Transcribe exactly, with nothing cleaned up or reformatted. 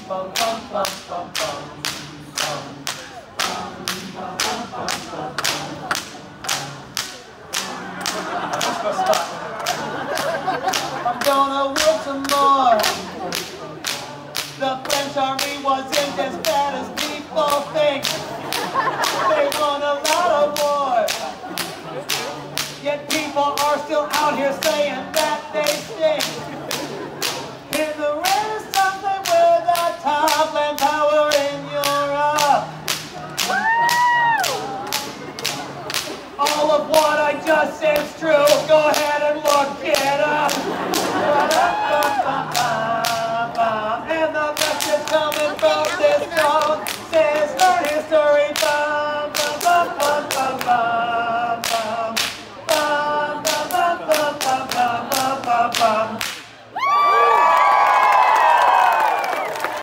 bum, bum, bum, bum, bum. I'm gonna work some more. The French army wasn't as bad as people think. They won a lot of wars. Yet people are still out here saying that they stink. In the Renaissance they were the top land power in Europe. All of what I just said is true. Go ahead and look it up. And the rest is coming.